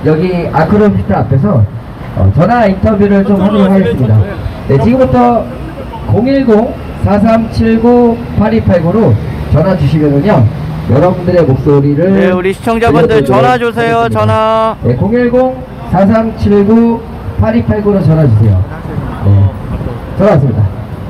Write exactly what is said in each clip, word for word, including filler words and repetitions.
여기 아크로비스트 앞에서 어, 전화 인터뷰를 좀 하도록 하겠습니다. 네, 지금부터 공일공 사삼칠구 팔이팔구로 전화 주시면은요, 여러분들의 목소리를. 네, 우리 시청자분들 전화 주세요. 하겠습니다. 전화. 네, 공일공 사삼칠구 팔이팔구로 전화 주세요. 네, 전화 왔습니다.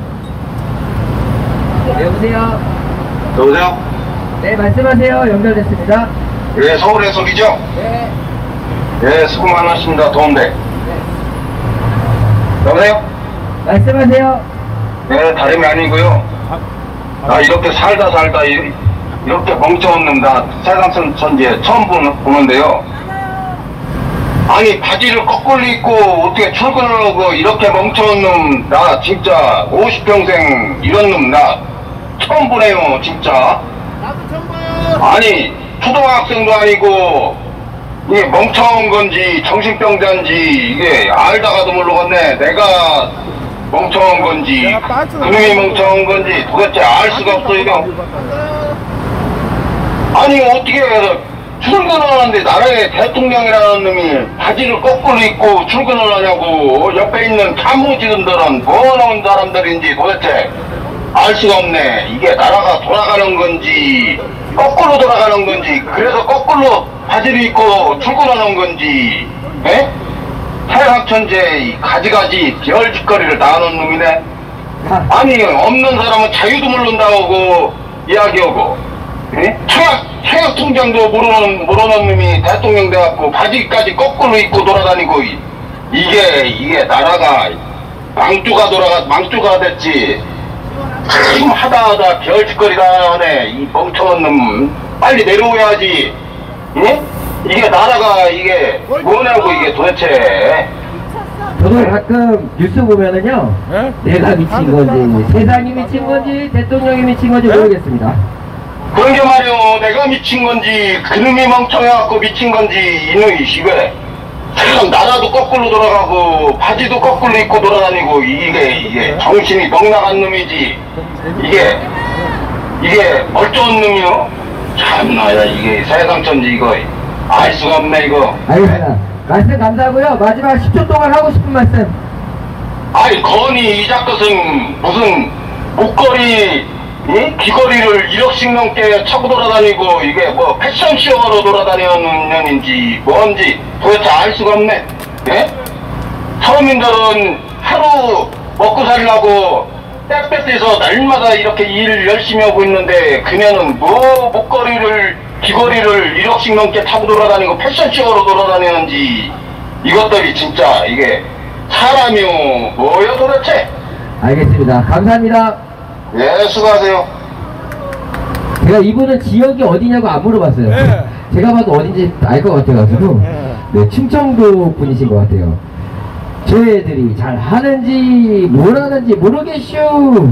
네, 여보세요. 여보세요? 네, 말씀하세요. 연결됐습니다. 예, 서울 해석이죠? 네. 예, 수고 많으십니다. 도움대. 네. 여보세요? 말씀하세요. 예, 다름이 아니고요. 나 이렇게 살다 살다 이, 이렇게 멍청한 놈 나 세상선 천지에 처음 보는, 보는데요. 아니 바지를 거꾸로 입고 어떻게 출근을 하고 이렇게 멍청한 놈 나 진짜 오십 평생 이런 놈 나 처음 보네요 진짜. 나도 처음 봐요. 아니 초등학생도 아니고 이게 멍청한 건지 정신병자인지 이게 알다가도 모르겠네. 내가 멍청한 건지 그놈이 멍청한 건지 도대체 알 수가 없어요. 아니 어떻게 출근하는데 나라의 대통령이라는 놈이 바지를 거꾸로 입고 출근을 하냐고. 옆에 있는 참모직원들은 뭐 나온 사람들인지 도대체 알 수가 없네. 이게 나라가 돌아가는 건지 거꾸로 돌아가는 건지 그래서 거꾸로 바지를 입고 출근하는 건지. 에? 태양천재 가지가지 별짓거리를 다 하는 놈이네. 아니 없는 사람은 자유도 모른다고 이야기하고, 에? 청약, 청약 통장도 모르는 모르는 놈이 대통령 돼갖고 바지까지 거꾸로 입고 돌아다니고. 이게 이게 나라가 망조가 돌아가 망조가 됐지. 지금 하다 하다 별짓거리다 하네. 이 멍청한 놈 빨리 내려오야지. 예? 이게 나라가 이게 뭐냐고 이게 도대체. 저도 가끔 뉴스 보면은요, 네? 내가 미친 건지 세상이 미친 건지 대통령이 미친 건지 네? 모르겠습니다. 그런 게 말이오. 내가 미친 건지 그놈이 멍청해갖고 미친 건지 이놈이 시베. 참 나라도 거꾸로 돌아가고 바지도 거꾸로 입고 돌아다니고 이게 이게 정신이 멍나간 놈이지. 이게 이게 멀쩡한 놈이요. 참나야 이게 세상천지 이거 알 수가 없네 이거. 알겠습니다. 말씀 감사하고요. 마지막 십 초 동안 하고 싶은 말씀. 아니 건이 이자 것은 무슨 목걸이 예? 귀걸이를 일억씩 넘게 차고 돌아다니고 이게 뭐 패션쇼로 돌아다니는 년인지 뭔지 도대체 알 수가 없네. 예? 서민들은 하루 먹고 살려고 빽빽해서 날마다 이렇게 일 열심히 하고 있는데 그녀는 뭐 목걸이를 귀걸이를 일억씩 넘게 타고 돌아다니고 패션쇼로 돌아다니는지 이것들이 진짜 이게 사람이요 뭐요 도대체. 알겠습니다. 감사합니다. 예, 수고하세요. 제가 이분은 지역이 어디냐고 안 물어봤어요. 네. 제가 봐도 어딘지 알 것 같아가지고. 네, 충청도 분이신 것 같아요. 저희들이 잘 하는지 뭘 하는지 모르겠슈.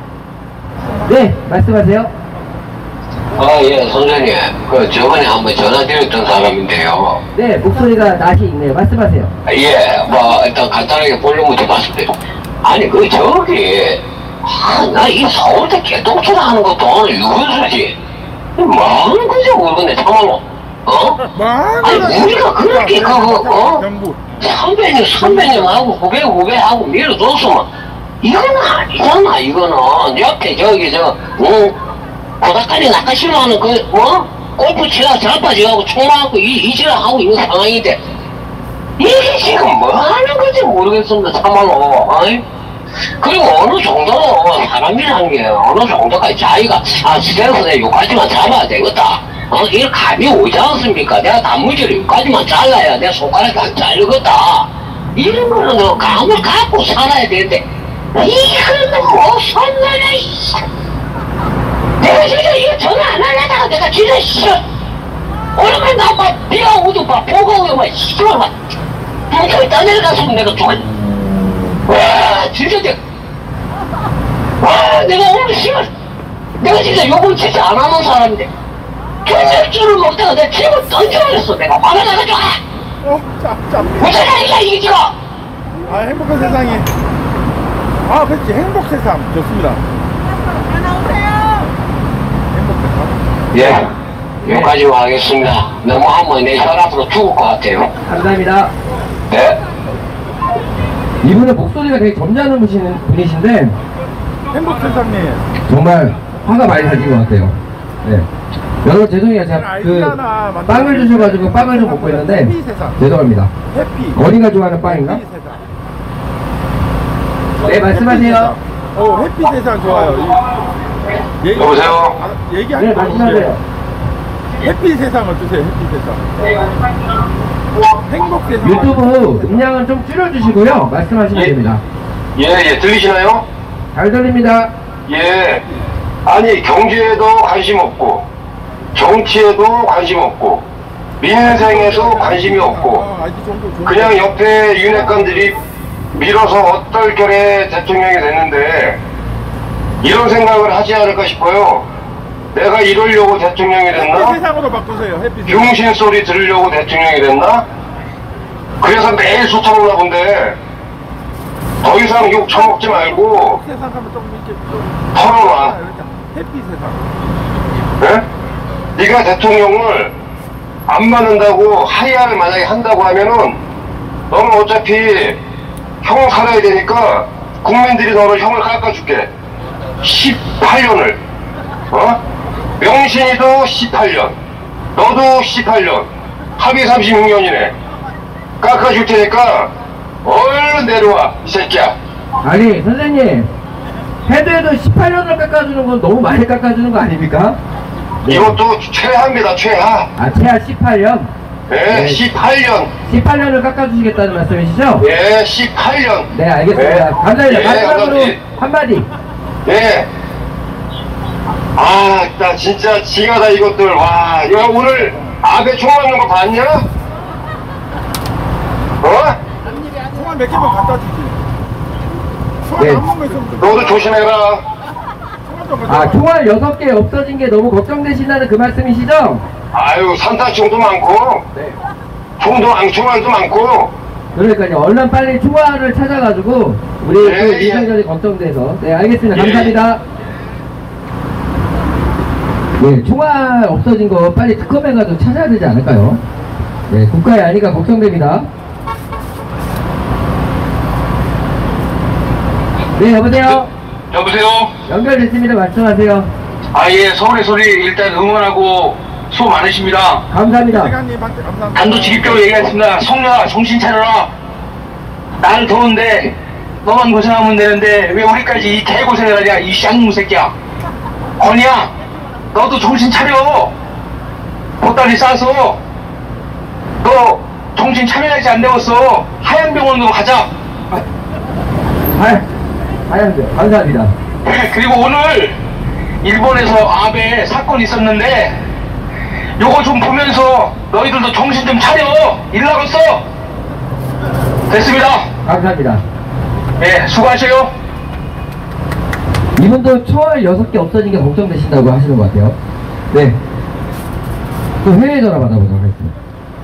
네, 말씀하세요. 아, 예, 선생님. 그, 저번에 한번 전화드렸던 사람인데요. 네, 목소리가 낯이 있네요. 말씀하세요. 예, 뭐, 일단 간단하게 볼륨부터 봤습니다. 아니, 그, 저기, 아, 나 이 서울대 개똥치를 하는 것도 유분수지. 뭐 하는 거지, 모르겠네, 참말로. 어? 아니, 우리가 그렇게, 그, 어? 선배님, 선배님하고 후배, 후배하고 밀어줬으면, 이거는 아니잖아, 이거는. 이렇게, 저기, 저, 응? 고닥다리 낚아시로 하는 그, 어? 골프 치다 자빠져가고 총 맞고 이, 이질을 하고 있는 상황인데, 이게 지금 뭐 하는 건지 모르겠습니다, 참말로. 어이? 그리고 어느 정도 사람이라는 게 어느 정도까지 자기가 아 스트레스 내 여기까지만 잡아야 되겠다. 어 이런 감이 오지 않습니까? 내가 단무지를 여기까지만 잘라야 내 손가락이 안 잘리겠다. 이런 거는 너 감을 갖고 살아야 되는데 이거는 못 살라네. 내가 진짜 이거 전화 안 하려다가 내가 진짜 싫어. 오랜만에 나 막 비가 오도 막 보고 오고 막 씨발 막 뭉쳐이 떠내려갔으면 내가 죽었. 와 진짜 내가 와 내가 오늘 씨발 내가 진짜 욕을 진짜 안 하는 사람인데 견맥주를 먹다가 내 집을 던져버렸어. 내가 화가 나가지고 어, 짭, 짭. 무슨말이야 이게 지금. 아, 행복한 세상이. 아, 그렇지. 행복 세상. 좋습니다. 예. 예. 여기까지만 하겠습니다. 너무 하면 내 혈압으로 죽을 것 같아요. 감사합니다. 네? 이분은 목소리가 되게 점잖은 분이신- 분이신데 행복 세상님. 정말 화가 많이 나신 것 같아요. 네. 여러분 죄송해요. 제가 그 빵을 주셔가지고 빵을 좀 먹고 있는데 죄송합니다. 해피. 어디가 좋아하는 빵인가? 해피 세상. 네, 말씀하세요. 어, 해피 세상 좋아요. 이- 얘기- 여보세요? 아, 얘기하지 네, 마시죠. 말씀하세요. 해피 세상을 주세요. 해피 세상. 행복 세상. 유튜브 음량은 좀 줄여주시고요. 말씀하시면 예. 됩니다. 예, 예, 들리시나요? 잘 들립니다. 예. 아니, 경제에도 관심 없고, 정치에도 관심 없고, 민생에도 관심이 없고, 아, 아직 정도 좋은 그냥 옆에 윤핵관들이 밀어서 어떨결에 대통령이 됐는데, 이런 생각을 하지 않을까 싶어요. 내가 이러려고 대통령이 해피 됐나? 세상으로 바꾸세요. 해피 세상. 병신 소리 들으려고 대통령이 됐나? 그래서 매일 소통하나 본데, 더 이상 욕 처먹지 말고, 세상 하면 좀 이렇게 좀 털어놔. 해피 세상. 네? 네가 대통령을 안 받는다고 하야를 만약에 한다고 하면은 너는 어차피 형 살아야 되니까 국민들이 너를 형을 깎아줄게. 십팔 년을 어? 명신이도 십팔 년, 너도 십팔 년, 합의 삼십육 년이네. 깎아줄 테니까 얼른 내려와 이 새끼야. 아니 선생님 해도 해도 십팔 년을 깎아주는 건 너무 많이 깎아주는 거 아닙니까? 네. 이것도 최하입니다. 최하. 아 최하 십팔 년? 네, 네. 십팔 년. 십팔 년을 깎아주시겠다는 말씀이시죠? 예, 십팔 년. 네 알겠습니다. 네. 감사합니다. 예, 마지막으로 감사합니다. 한마디. 예. 아, 나 진짜 지가다 이것들. 와, 야 오늘 아베 총 맞는 거 봤냐? 어? 총알 몇 개만 갖다 주지. 총알 네. 한 번만 있으면 돼. 너도 조심해라. 총알 좀 갖다 아 줘. 총알 여섯 개 없어진 게 너무 걱정되신다는 그 말씀이시죠? 아유, 산타총도 많고, 네. 총도 많고, 총알도 많고. 그러니까요. 얼른 빨리 총알을 찾아가지고 우리 예, 또 예. 위생전이 걱정돼서. 네 알겠습니다. 예. 감사합니다. 네 총알 없어진 거 빨리 특검해가지고 찾아야 되지 않을까요? 네 국가의 안위가 걱정됩니다. 네 여보세요. 여보세요? 연결됐습니다. 말씀하세요. 아, 예, 서울의 소리 일단 응원하고 수고 많으십니다. 감사합니다. 대장님한테 감사합니다. 단도직입적으로 얘기하겠습니다. 성녀아, 정신 차려라. 날 더운데 너만 고생하면 되는데 왜 우리까지 이 개고생을 하냐, 이 쌍무 새끼야. 건이야, 너도 정신 차려. 보따리 싸서 너 정신 차려야지. 안 되었어. 하얀병원으로 가자. 아, 아양죠. 감사합니다. 그리고 오늘 일본에서 아베 사건 있었는데 요거 좀 보면서 너희들도 정신 좀 차려. 일 나갔어. 됐습니다. 감사합니다. 예, 수고하세요. 이분도 총알 여섯 개 없어진 게 걱정되신다고 하시는 것 같아요. 네. 또 해외 전화 받아보도록 하겠습니다.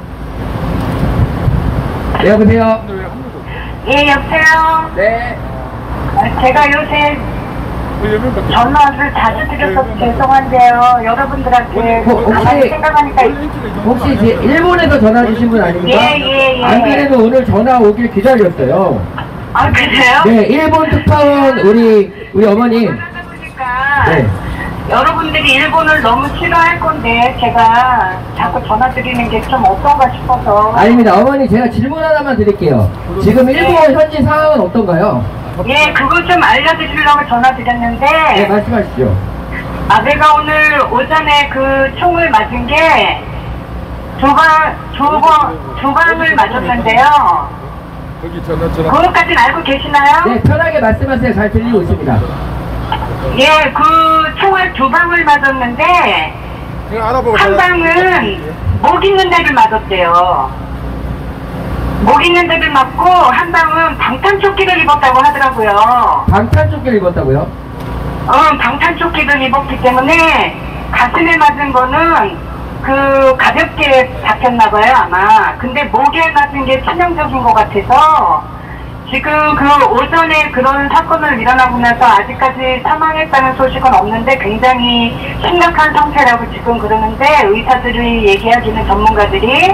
네, 여보세요? 예, 여보세요? 네. 아, 제가 요새 전화를 자주 드려서 죄송한데요. 여러분들한테 어, 혹시- 가만히 생각하니까 혹시 제 일본에서 전화 주신 분 아닙니까? 예, 예, 예. 안 그래도 오늘 전화 오길 기다렸어요. 아, 그래요? 네, 일본 특파원 우리, 우리 어머님. 전화하다 보니까 네. 여러분들이 일본을 너무 싫어할 건데 제가 자꾸 전화 드리는 게 좀 어떤가 싶어서. 아닙니다. 어머니 제가 질문 하나만 드릴게요. 지금 일본 현지 상황은 어떤가요? 예, 그걸 좀 알려드리려고 전화 드렸는데 네, 말씀하시죠. 아베가 오늘 오전에 그 총을 맞은 게 두 방, 두 방, 두 방을 맞았는데요. 거기 전화 전화. 그것까지는 알고 계시나요? 네, 편하게 말씀하세요. 잘 들리고 있습니다. 예, 그 총알 두 방을 맞았는데 그냥 알아보고 한 전화- 방은 목 있는 데를 맞았대요. 목 있는 데를 맞고 한 방은 방탄조끼를 입었다고 하더라고요. 방탄조끼를 입었다고요? 어, 방탄조끼를 입었기 때문에 가슴에 맞은 거는 그 가볍게 잡혔나봐요 아마. 근데 목에 맞은 게 치명적인 것 같아서 지금 그 오전에 그런 사건을 일어나고 나서 아직까지 사망했다는 소식은 없는데 굉장히 심각한 상태라고 지금 그러는데 의사들이 얘기하기는 전문가들이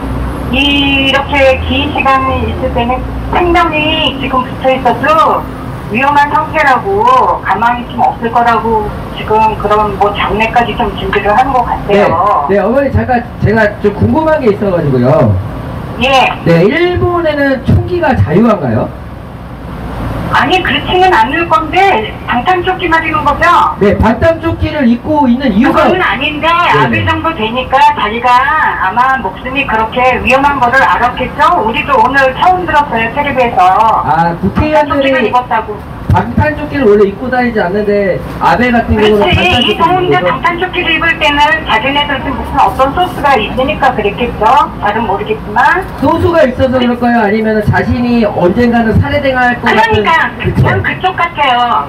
이렇게 긴 시간이 있을 때는 생명이 지금 붙어 있어도 위험한 상태라고 가만히 좀 없을 거라고 지금 그런 뭐 장례까지 좀 준비를 하는 것 네, 같아요. 네, 어머니 잠깐 제가 좀 궁금한 게 있어가지고요. 예. 네, 일본에는 총기가 자유한가요? 아니 그렇지는 않을 건데 방탄조끼 말이는 거죠? 네, 반탄조끼를 입고 있는 이유가 그건 아닌데 네네. 아베 정도 되니까 자기가 아마 목숨이 그렇게 위험한 거를 알았겠죠? 우리도 오늘 처음 들었어요 텔레비에서. 아, 방탄조끼를 국회의원들이 입었다고. 방탄조끼를 원래 입고 다니지 않는데 아베 같은 경우는 그렇지. 이 방탄조끼를 더운데 입어서 방탄조끼를 입을 때는 자기네들도 무슨 어떤 소스가 있으니까 그랬겠죠? 잘은 모르겠지만. 소수가 있어서 그럴까요? 아니면 자신이 언젠가는 살해당할 것 같은 그러니까 그쵸? 그냥 그쪽 같아요.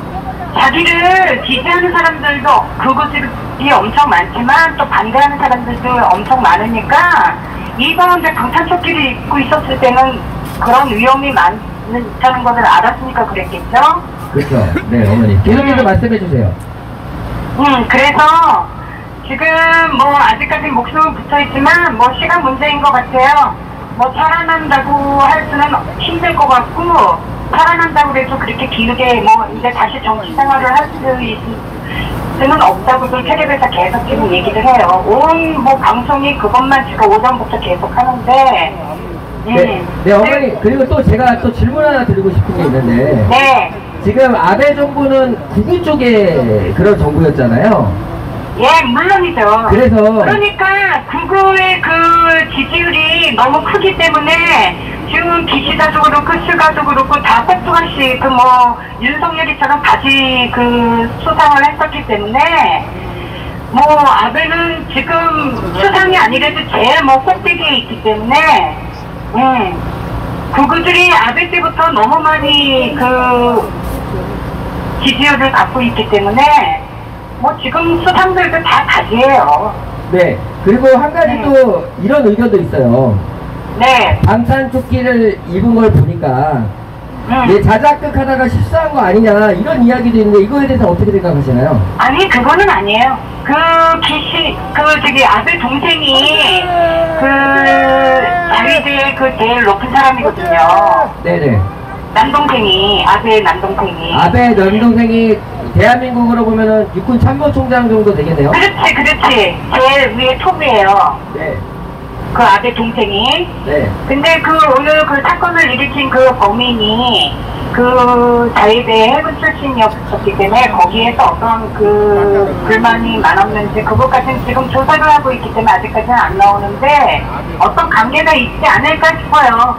자기를 지지하는 사람들도 그것이 엄청 많지만 또 반대하는 사람들도 엄청 많으니까 이번에 방탄조끼를 입고 있었을 때는 그런 위험이 많다는 것을 알았으니까 그랬겠죠? 그렇죠. 네, 어머니. 계속해서 음. 말씀해 주세요. 음, 그래서 지금 뭐 아직까지 목숨은 붙어있지만 뭐 시간 문제인 것 같아요. 뭐 살아난다고 할 수는 힘들 것 같고 살아난다고 해도 그렇게 길게 뭐 이제 다시 정치 생활을 할 수 있을 수는 없다고도 텔레비에서 계속 지금 얘기를 해요. 온 뭐 방송이 그것만 지금 오전부터 계속 하는데 음. 네, 네, 어머니. 그리고 또 제가 또 질문 하나 드리고 싶은 게 있는데 네. 지금 아베 정부는 극우 쪽의 그런 정부였잖아요. 예, 물론이죠. 그래서 그러니까 구구의 그 지지율이 너무 크기 때문에 지금 기시다도 그렇고 스가도 그렇고 다 꼭두가시 그 뭐 윤석열이처럼 다시 그 수상을 했었기 때문에 뭐 아베는 지금 수상이 아니라도 제일 뭐 꼭대기에 있기 때문에 음 구구들이 아베 때부터 너무 많이 그 지지율을 갖고 있기 때문에 뭐 지금 수상들도 다 가지예요. 네, 그리고 한 가지 네. 또 이런 의견도 있어요. 네. 방탄조끼를 입은 걸 보니까 음. 얘 자작극하다가 실수한 거 아니냐 이런 이야기도 있는데 이거에 대해서 어떻게 생각하시나요? 아니 그거는 아니에요. 그 기시 그 저기 아베 동생이 그 자위대의 그 제일 높은 사람이거든요. 네네. 남동생이 아베 남동생이. 아베 남동생이 대한민국으로 보면은 육군 참모총장 정도 되겠네요. 그렇지 그렇지 제일 위에 톱이에요. 네. 그 아베 동생이. 네. 근데 그 오늘 그 사건을 일으킨 그 범인이 그 자위대 해군 출신이었기 때문에 거기에서 어떤 그 불만이 많았는지 그것까지는 지금 조사를 하고 있기 때문에 아직까지는 안 나오는데 어떤 관계가 있지 않을까 싶어요.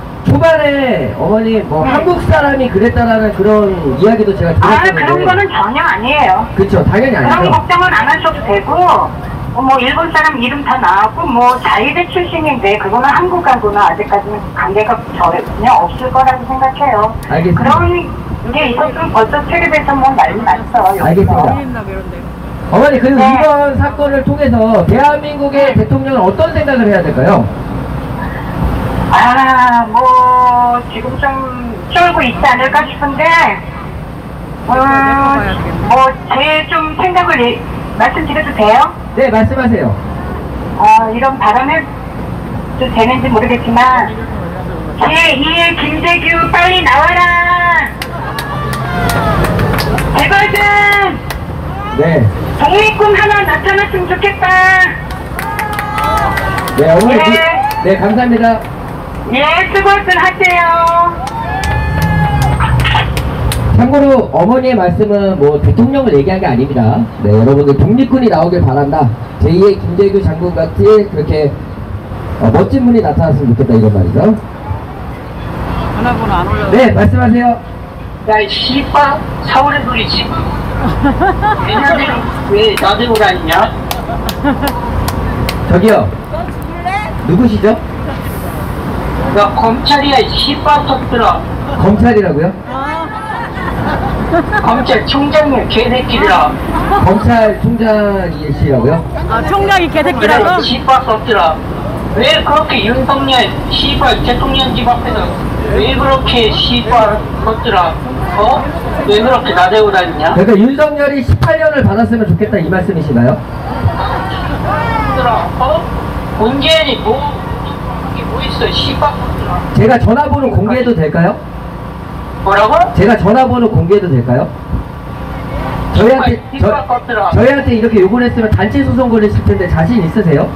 초반에 어머니 뭐 네. 한국 사람이 그랬다라는 그런 이야기도 제가 아 들었었는데 그런 거는 전혀 아니에요. 그쵸, 당연히 그런 아니죠. 걱정은 안 하셔도 되고 어, 뭐 일본 사람 이름 다 나왔고 뭐 자위대 출신인데 그거는 한국하고는 아직까지는 관계가 전혀 없을 거라고 생각해요. 알겠습니다. 그런 게 있었으면 벌써 텔레비에서 뭐 난리 났어. 여기서. 알겠습니다. 어머니 그리고 네. 이번 사건을 통해서 대한민국의 대통령은 어떤 생각을 해야 될까요? 아, 뭐 지금 좀 쫄고 있지 않을까 싶은데 어, 뭐제 좀 생각을 예, 말씀드려도 돼요? 네, 말씀하세요. 어, 이런 발언을 도 되는지 모르겠지만 제이의 김재규 빨리 나와라. 제발 좀 네. 독립군 하나 나타났으면 좋겠다. 네, 어머니. 네. 그- 네, 감사합니다. 예, 수고들 하세요. 참고로 어머니의 말씀은 뭐 대통령을 얘기한 게 아닙니다. 네, 여러분들 독립군이 나오길 바란다. 제이의 김재규 장군 같이 그렇게 어, 멋진 분이 나타났으면 좋겠다 이런 말이죠. 전화번호 안 올려. 네, 말씀하세요. 야, 이 씨발 서울에 소리지. 얘네들 왜 나대고 다니냐? 저기요. 누구시죠? 야, 검찰이야, 이 씨발 톱들아. 검찰이라고요? 검찰총장님 개새끼들아. 검찰총장이시라고요? 아, 총장이 개새끼라고? 그래, 씨발 톱들아. 왜 그렇게 윤석열 씨발 대통령 집 앞에서 왜 그렇게 씨발 것들아 어? 왜 그렇게 나대고 다니냐? 그러니까 윤석열이 십팔 년을 받았으면 좋겠다 이 말씀이신가요? 것들아 어? 문재인이 뭐 이게 뭐 있어 씨발 것들아. 제가 전화번호 공개해도 될까요? 뭐라고? 제가 전화번호 공개해도 될까요? 저희한테 씨발 것들아. 저, 저희한테 이렇게 요구를 했으면 단체 소송 걸리실 텐데 자신 있으세요?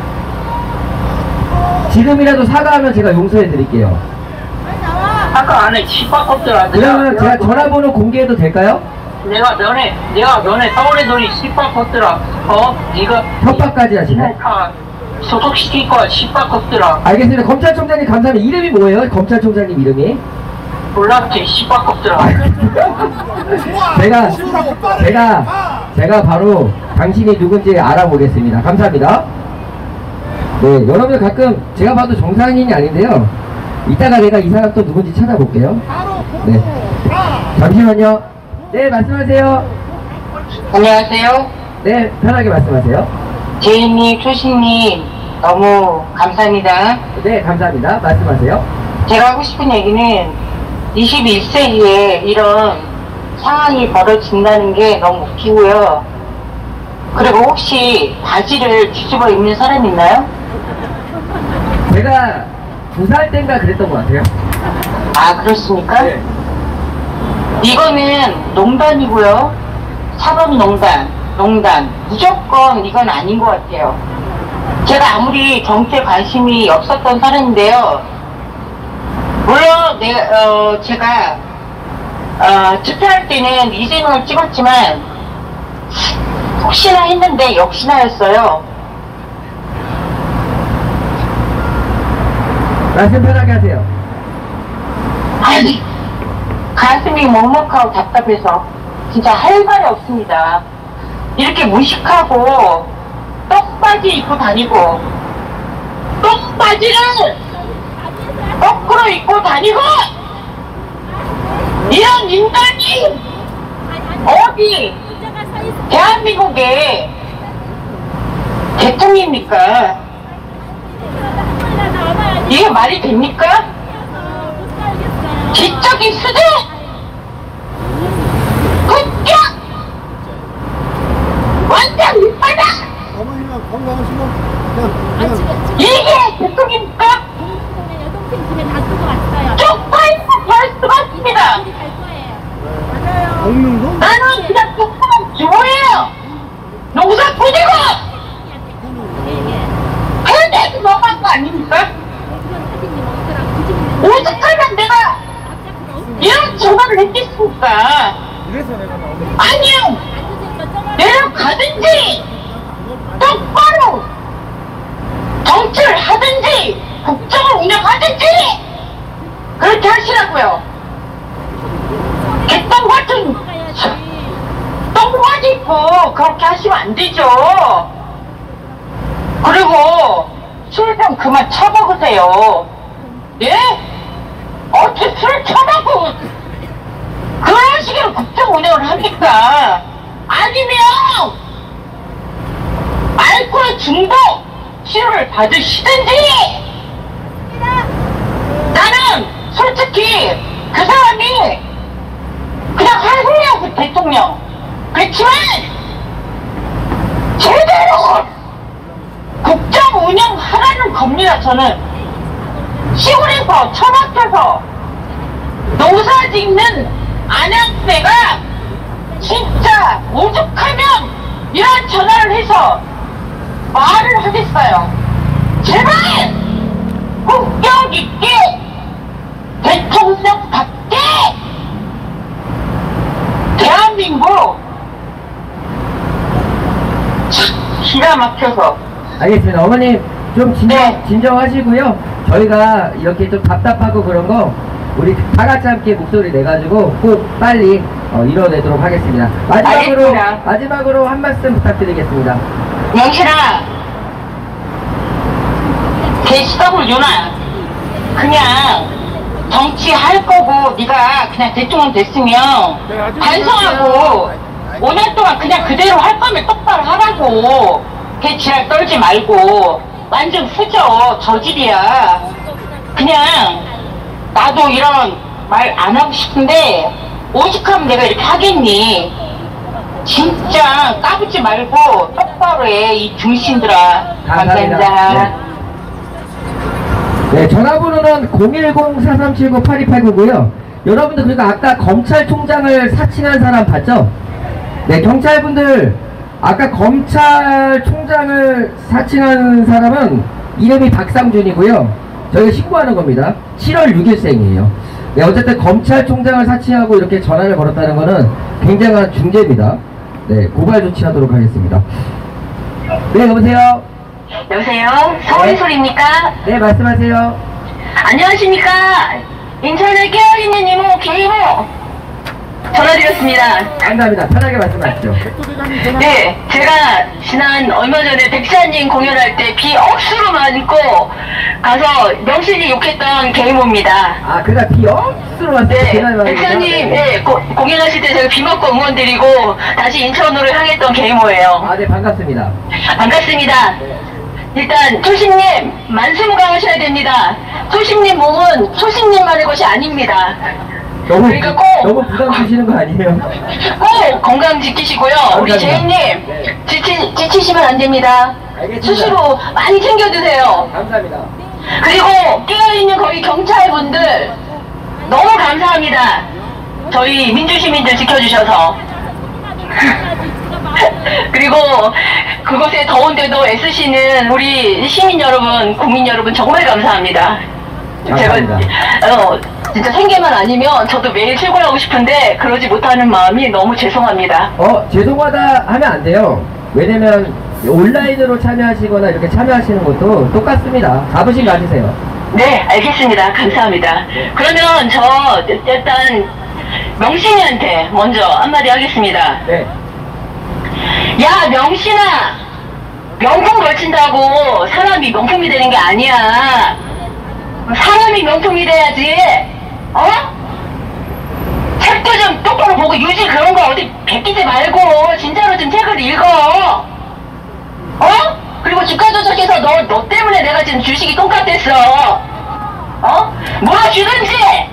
지금이라도 사과하면 제가 용서해 드릴게요. 아까 안에 씨발 것들아. 그러면 제가 전화번호 공개해도 될까요? 내가 너네 내가 너네 떠오르더니 씨발 것들아 어? 네가 협박까지 하시네. 다 소속시킬 거야 씨발 것들아. 알겠습니다. 검찰총장님 감사합니다. 이름이 뭐예요? 검찰총장님 이름이? 몰랐지 씨발 것들아. 제가 제가 제가 바로 당신이 누군지 알아보겠습니다. 감사합니다. 네, 여러분들 가끔 제가 봐도 정상인이 아닌데요. 이따가 내가 이 사람 또 누군지 찾아볼게요. 네, 잠시만요. 네, 말씀하세요. 안녕하세요. 네, 편하게 말씀하세요. 제이님, 초신님 너무 감사합니다. 네, 감사합니다. 말씀하세요. 제가 하고 싶은 얘기는 이십일 세기에 이런 상황이 벌어진다는 게 너무 웃기고요. 그리고 혹시 바지를 뒤집어 입는 사람 있나요? 제가 두 살 땐가 그랬던 것 같아요. 아, 그렇습니까? 네. 이거는 농단이고요. 사법농단, 농단. 무조건 이건 아닌 것 같아요. 제가 아무리 정치에 관심이 없었던 사람인데요. 물론 내가 어, 제가 어, 투표할 때는 이재명을 찍었지만 혹시나 했는데 역시나였어요. 말씀 편하게 하세요. 아니, 가슴이 먹먹하고 답답해서 진짜 할 말이 없습니다. 이렇게 무식하고 떡바지 입고 다니고 떡바지를 거꾸로 입고 다니고 이런 인간이 어디 대한민국의 대통령입니까? 이게 말이 됩니까? 지적인 수준! 국격! 완전 밑바닥! 어머니랑 건강하시고 그냥 그냥 이게 대통령입니까? 쪽파이스 벌수가 없습니다! 먹는 거? 나는 그냥 조그만 주모예요! 농사꾼이고! 해내도 너무한 거 아닙니까? 오죽하면 내가 이런 전화를 했겠습니까? 이래서 내가 나오는 아니요! 내려가든지 똑바로 정치를 하든지 국정을 운영하든지 그렇게 하시라고요. 개똥 같은 똥바지 입고 그렇게 하시면 안 되죠. 그리고 술 좀 그만 처먹으세요. 예? 어떻게 술을 처먹고 그런 식으로 국정 운영을 합니까? 아니면 알코올 중독 치료를 받으시든지. 나는 솔직히 그 사람이 그냥 하세요, 그 대통령. 그렇지만 제대로 국정 운영하라는 겁니다. 저는 시골에서 처박혀서 농사 짓는 아낙네가 진짜 오죽하면 이런 전화를 해서 말을 하겠어요. 제발 국격 있게 대통령답게 대한민국 기가 막혀서. 알겠습니다. 어머님 좀 진정, 네. 진정하시고요. 저희가 이렇게 좀 답답하고 그런 거 우리 다 같이 함께 목소리 내가지고 꼭 빨리 어, 이뤄내도록 하겠습니다. 마지막으로 알겠습니다. 마지막으로 한 말씀 부탁드리겠습니다. 영실아, 개시더블유나 그냥 정치할 거고 네가 그냥 대통령 됐으면 반성하고 오 년 동안 그냥 그대로 할 거면 똑바로 하라고. 개 지랄 떨지 말고. 완전 후져 저질이야. 그냥 나도 이런 말 안 하고 싶은데 오직하면 내가 이렇게 하겠니? 진짜 까불지 말고 똑바로 해, 이 중신들아. 감사합니다. 감사합니다. 네. 네, 전화번호는 공일공 사삼칠구 팔이팔구고요. 여러분들 그리고 아까 검찰총장을 사칭한 사람 봤죠? 네, 경찰분들 아까 검찰총장을 사칭한 사람은 이름이 박상준이고요. 저희가 신고하는 겁니다. 칠월 육일생이에요. 네, 어쨌든 검찰총장을 사칭하고 이렇게 전화를 걸었다는 것은 굉장한 중죄입니다. 네, 고발 조치하도록 하겠습니다. 네, 여보세요? 여보세요? 서울의 소리입니까? 네, 말씀하세요. 안녕하십니까? 인천의 깨어있는 이모 김이모 전화드렸습니다. 감사합니다. 편하게 말씀하시죠. 네, 제가 지난 얼마 전에 백사님 공연할 때 비 억수로 맞고 가서 명실이 욕했던 개이모입니다. 아, 그날 비 억수로 왔어요. 네, 백사님 네, 고, 공연하실 때 제가 비 맞고 응원드리고 다시 인천으로 향했던 개이모예요. 아, 네, 반갑습니다. 반갑습니다. 일단 초심님 만수무강하셔야 됩니다. 초심님 몸은 초심님만의 것이 아닙니다. 너무, 그러니까 꼭 너무 부담 주시는 거 아니에요? 꼭 건강 지키시고요. 우리 감사합니다. 제이님 네. 지치, 지치시면 안 됩니다. 알겠습니다. 수시로 많이 챙겨 드세요. 감사합니다. 그리고 깨어있는 거기 경찰분들 너무 감사합니다. 저희 민주시민들 지켜주셔서. 그리고 그곳에 더운데도 애쓰시는 우리 시민 여러분, 국민 여러분 정말 감사합니다. 감사합니다. 제가 어, 진짜 생계만 아니면 저도 매일 출근하고 싶은데 그러지 못하는 마음이 너무 죄송합니다. 어, 죄송하다 하면 안 돼요. 왜냐면 온라인으로 참여하시거나 이렇게 참여하시는 것도 똑같습니다. 자부심 가지세요. 네, 알겠습니다. 감사합니다. 그러면 저 일단 명신이한테 먼저 한마디 하겠습니다. 네. 야, 명신아! 명품 걸친다고 사람이 명품이 되는 게 아니야. 사람이 명품이 돼야지. 어? 책도 좀 똑바로 보고 유지 그런 거 어디 베끼지 말고 진짜로 좀 책을 읽어. 어? 그리고 주가 조작해서 너, 너 때문에 내가 지금 주식이 똥같았어. 어? 뭐라 주든지!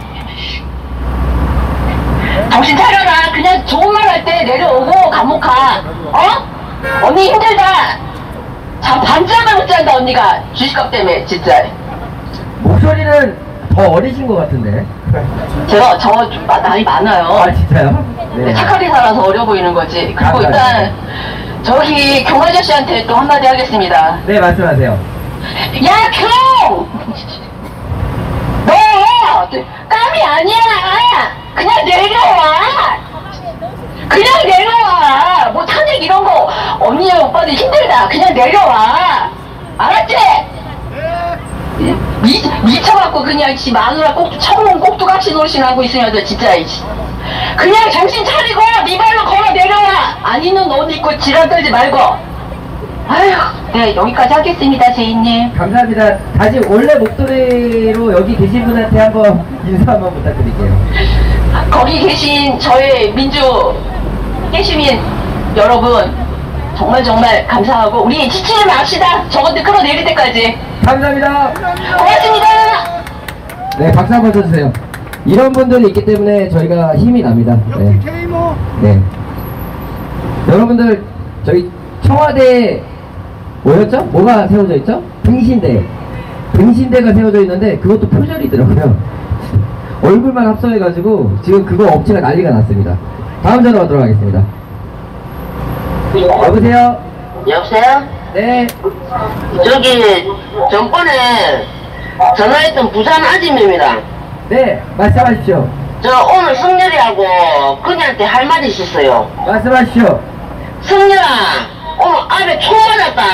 정신 차려라. 그냥 좋은 말 할 때 내려오고 감옥 가. 어? 언니 힘들다. 자, 반쯤을 못 잔다 언니가 주식값 때문에 진짜. 목소리는 더 어리신 것 같은데. 제가 저 좀 나이 많아요. 아, 진짜요? 네, 착하게 살아서 어려 보이는 거지. 그리고 감사합니다. 일단 저기 경 아저씨한테 또 한마디 하겠습니다. 네, 말씀하세요. 야, 경! 너 깜이 아니야. 그냥 내려와. 그냥 내려와. 뭐 탄핵 이런 거 언니야 오빠들 힘들다. 그냥 내려와. 알았지? 미, 미쳐갖고 그냥 지 마누라 꼭 처음 꼭두각시 노릇이나 고 있으면서 진짜 그냥 정신 차리고 네 발로 걸어 내려와. 안 있는 옷 입고 지랄 떨지 말고. 아휴, 네, 여기까지 하겠습니다, 제이님. 감사합니다. 다시 원래 목소리로 여기 계신 분한테 한번 인사 한번 부탁드릴게요. 거기 계신 저의 민주 깨시민 여러분 정말 정말 감사하고 우리 지치지 맙시다. 저것들 끌어내릴 때까지. 감사합니다. 고맙습니다. 네, 박수 한번 쳐주세요. 이런 분들이 있기 때문에 저희가 힘이 납니다. 네. 네. 여러분들 저희 청와대 뭐였죠? 뭐가 세워져 있죠? 등신대. 등신대가 세워져 있는데 그것도 표절이더라고요. 얼굴만 합성해가지고 지금 그거 업체가 난리가 났습니다. 다음 전화 받도록 하겠습니다. 여보세요? 여보세요? 네. 저기 전번에 전화했던 부산 아줌입니다. 네, 말씀하십시오. 저 오늘 승렬이하고 그녀한테 할 말이 있었어요. 말씀하십시오. 승렬아, 오늘 앞에 총 맞았다.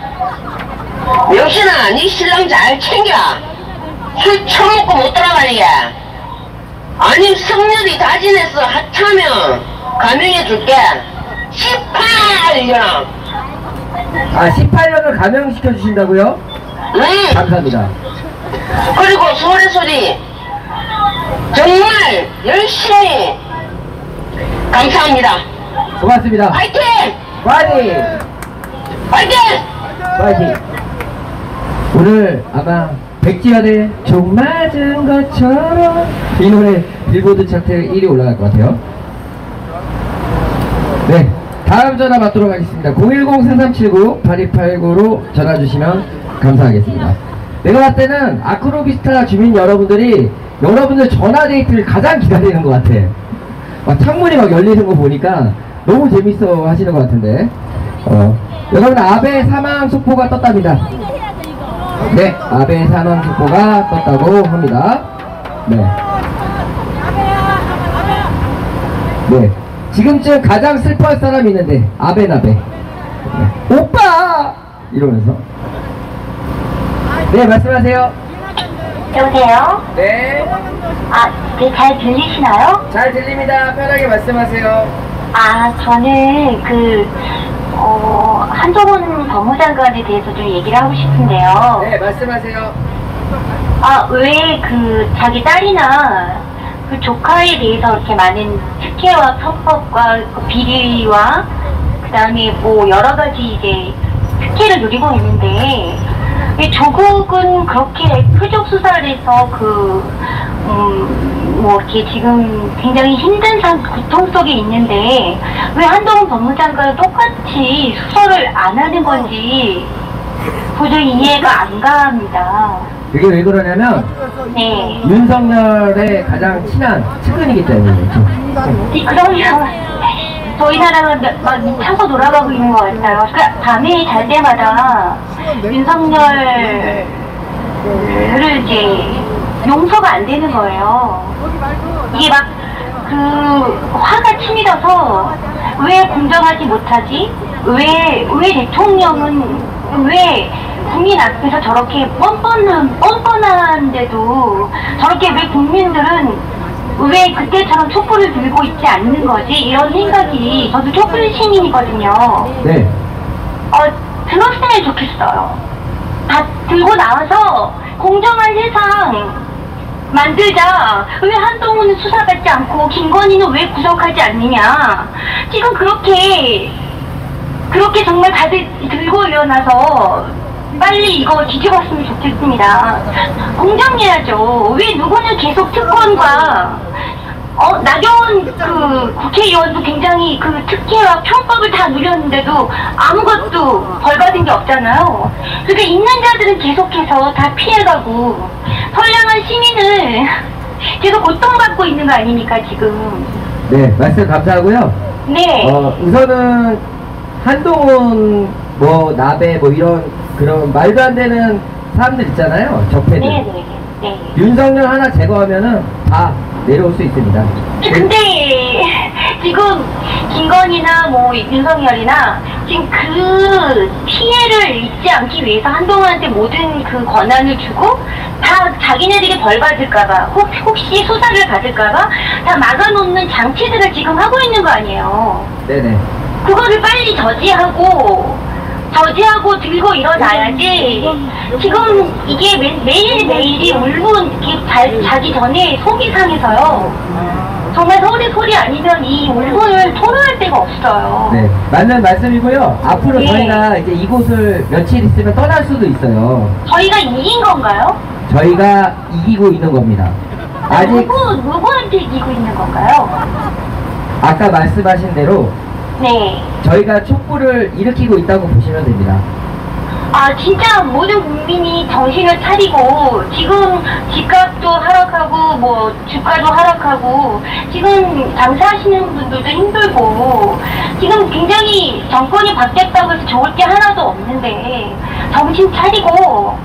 명신아, 네 신랑 잘 챙겨. 술 처먹고 못 돌아가니게. 아니, 승렬이 다진해서 하차면 감형해줄게. 십팔 년. 아, 십팔 년을 감형시켜 주신다고요? 응. 감사합니다. 그리고 소리 소리 정말 열심히 감사합니다. 고맙습니다. 화이팅! 파이팅! 화이팅! 파이팅! 오늘 아마 백지연의 종 맞은 것처럼 이 노래 빌보드 차트 일 위 올라갈 것 같아요. 네, 다음 전화 받도록 하겠습니다. 공일공 사삼칠구 팔이팔구로 전화 주시면 감사하겠습니다. 내가 봤을 때는 아크로비스타 주민 여러분들이 여러분들 전화 데이트를 가장 기다리는 것 같아. 막 창문이 막 열리는 거 보니까 너무 재밌어 하시는 것 같은데. 어, 여러분 아베 사망 속보가 떴답니다. 네, 아베 사망 속보가 떴다고 합니다. 네. 네. 지금쯤 가장 슬퍼할 사람이 있는데 아베나베. 네. 오빠! 이러면서. 네, 말씀하세요. 여보세요? 네. 아, 네, 잘 들리시나요? 잘 들립니다. 편하게 말씀하세요. 아, 저는 그, 어, 한동훈 법무장관에 대해서 좀 얘기를 하고 싶은데요. 네, 말씀하세요. 아, 왜 그 자기 딸이나 그 조카에 대해서 이렇게 많은 특혜와 편법과 그 비리와 그 다음에 뭐 여러 가지 이제 특혜를 누리고 있는데 이 조국은 그렇게 표적 수사를 해서 그, 음, 뭐 이렇게 지금 굉장히 힘든 상, 고통 속에 있는데 왜 한동훈 법무장관은 똑같이 수사를 안 하는 건지 도저히 이해가 안 갑니다. 그게 왜 그러냐면 네. 윤석열의 가장 친한 측근이기 때문이죠. 이- 그러면 저희 나라가 막 미쳐서 돌아가고 있는 것 같아요. 그러니까 밤에 잘 때마다 윤석열을 이제 용서가 안 되는 거예요. 이게 막 그 화가 치밀어서 왜 공정하지 못하지? 왜, 왜 대통령은 왜 국민 앞에서 저렇게 뻔뻔한, 뻔뻔한데도 저렇게 왜 국민들은 왜 그때처럼 촛불을 들고 있지 않는 거지? 이런 생각이, 저도 촛불 시민이거든요. 네. 어, 들었으면 좋겠어요. 다 들고 나와서 공정한 세상 만들자. 왜 한동훈은 수사받지 않고 김건희는 왜 구속하지 않느냐. 지금 그렇게 그렇게 정말 다들 들고 일어나서 빨리 이거 뒤집었으면 좋겠습니다. 공정해야죠. 왜 누구는 계속 특권과 어, 나경원 그 국회의원도 굉장히 그 특혜와 편법을 다 누렸는데도 아무것도 벌 받은 게 없잖아요. 그러니까 있는 자들은 계속해서 다 피해가고 선량한 시민을 계속 고통받고 있는 거 아닙니까 지금. 네, 말씀 감사하고요. 네. 어, 우선은 한동훈 뭐 나베 뭐 이런 그런 말도 안 되는 사람들 있잖아요. 적폐들. 네네. 네. 윤석열 하나 제거하면은 다 내려올 수 있습니다. 근데 지금 김건희나 뭐 윤석열이나 지금 그 피해를 입지 않기 위해서 한동훈한테 모든 그 권한을 주고 다 자기네들이 벌 받을까봐 혹, 혹시 수사를 받을까봐 다 막아놓는 장치들을 지금 하고 있는 거 아니에요. 네네. 그거를 빨리 저지하고 저지하고 들고 일어나야지. 지금 이게 매, 매일매일이 울분 이렇게 잘 자기 전에 속이 상해서요. 정말 서울의 소리 아니면 이 울분을 토로할 데가 없어요. 네, 맞는 말씀이고요. 앞으로 네. 저희가 이제 이곳을 며칠 있으면 떠날 수도 있어요. 저희가 이긴 건가요? 저희가 이기고 있는 겁니다. 아직 누구, 누구한테 이기고 있는 건가요? 아까 말씀하신 대로 네. 저희가 촛불을 일으키고 있다고 보시면 됩니다. 아, 진짜 모든 국민이 정신을 차리고, 지금 집값도 하락하고, 뭐, 주가도 하락하고, 지금 장사하시는 분들도 힘들고, 지금 굉장히 정권이 바뀌었다고 해서 좋을 게 하나도 없는데, 정신 차리고,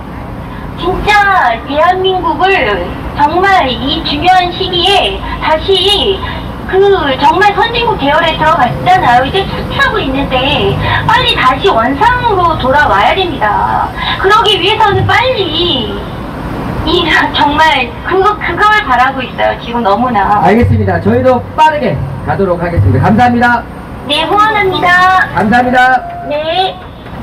진짜 대한민국을 정말 이 중요한 시기에 다시 그 정말 선진국 계열에 들어갔잖아요. 이제 수치하고 있는데 빨리 다시 원상으로 돌아와야 됩니다. 그러기 위해서는 빨리 이 정말 그거 그걸 바라고 있어요. 지금 너무나. 알겠습니다. 저희도 빠르게 가도록 하겠습니다. 감사합니다. 네, 후원합니다. 감사합니다. 네.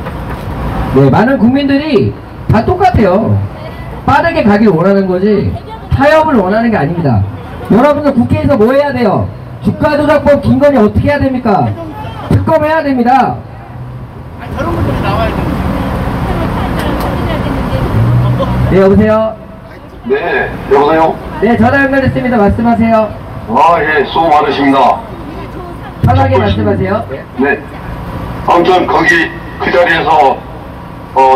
네, 많은 국민들이 다 똑같아요. 빠르게 가길 원하는 거지 타협을 원하는 게 아닙니다. 여러분들 국회에서 뭐 해야 돼요? 주가조작법 김건희 어떻게 해야 됩니까? 특검해야 됩니다. 저런 분들이 나와야 돼. 네, 여보세요? 네, 여보세요? 네, 전화 연결됐습니다. 말씀하세요. 아, 예, 수고 많으십니다. 편하게 말씀하세요. 네. 네. 아무튼 거기 그 자리에서 어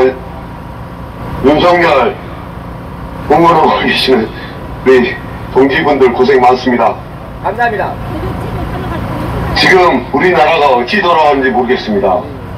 윤석열 응원하고 계시는 우리 동지분들 고생 많습니다. 감사합니다. 지금 우리나라가 어찌 돌아가는지 모르겠습니다.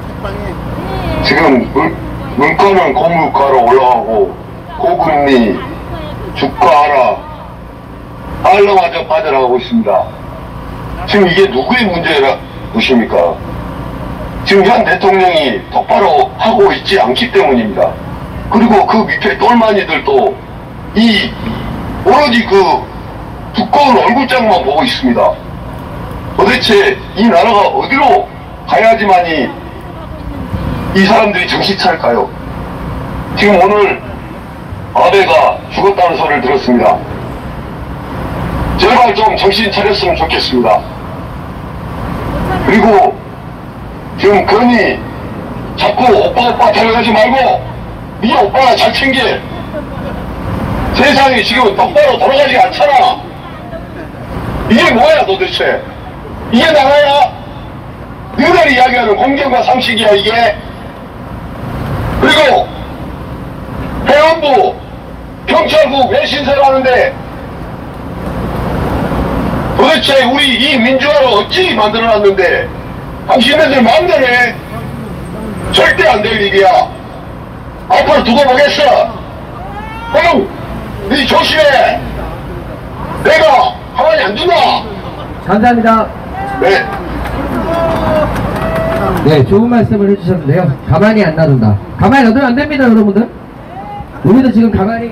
지금 물, 물가는 고물가로 올라가고 고금리, 주가 하락, 달러마저 빠져나가고 있습니다. 지금 이게 누구의 문제라 보십니까? 지금 현 대통령이 똑바로 하고 있지 않기 때문입니다. 그리고 그 밑에 똘마니들도 이 오로지 그 두꺼운 얼굴장만 보고 있습니다. 도대체 이 나라가 어디로 가야지만이 이 사람들이 정신 차릴까요? 지금 오늘 아베가 죽었다는 소리를 들었습니다. 제발 좀 정신 차렸으면 좋겠습니다. 그리고 지금 괜히 자꾸 오빠 오빠 데려가지 말고 네 오빠나 잘 챙겨. 세상이 지금 똑바로 돌아가지 않잖아. 이게 뭐야 도대체? 이게 나라야? 너희들이 이야기하는 공정과 상식이야 이게? 그리고 해안부 경찰국 왜 신설을 하는데 도대체 우리 이 민주화를 어찌 만들어놨는데 당신네들 마음대로 해. 절대 안 될 일이야. 앞으로 두고 보겠어. 형, 니 조심해. 내가 가만히 안 둔다. 감사합니다. 네. 네, 좋은 말씀을 해주셨는데요. 가만히 안 놔둔다. 가만히 놔두면 안 됩니다, 여러분들. 우리도 지금 가만히.